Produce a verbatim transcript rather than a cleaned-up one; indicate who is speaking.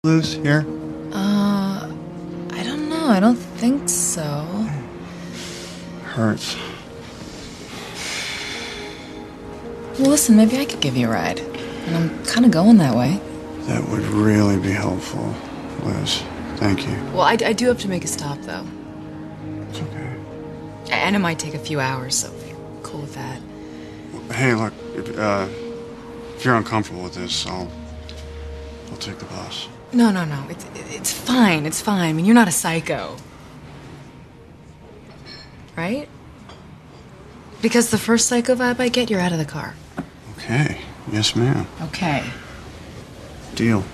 Speaker 1: Loose here?
Speaker 2: Uh, I don't know. I don't think so.
Speaker 1: Hurts.
Speaker 2: Well, listen, maybe I could give you a ride. And I'm kind of going that way.
Speaker 1: That would really be helpful, Liz. Thank you.
Speaker 2: Well, I, I do have to make a stop, though.
Speaker 1: It's okay.
Speaker 2: And it might take a few hours, so if you're cool with that.
Speaker 1: Hey, look, if, uh, if you're uncomfortable with this, I'll, I'll take the bus.
Speaker 2: No, no, no. It's, it's fine. It's fine. I mean, you're not a psycho. Right? Because the first psycho vibe I get, you're out of the car.
Speaker 1: Okay. Yes, ma'am.
Speaker 2: Okay.
Speaker 1: Deal.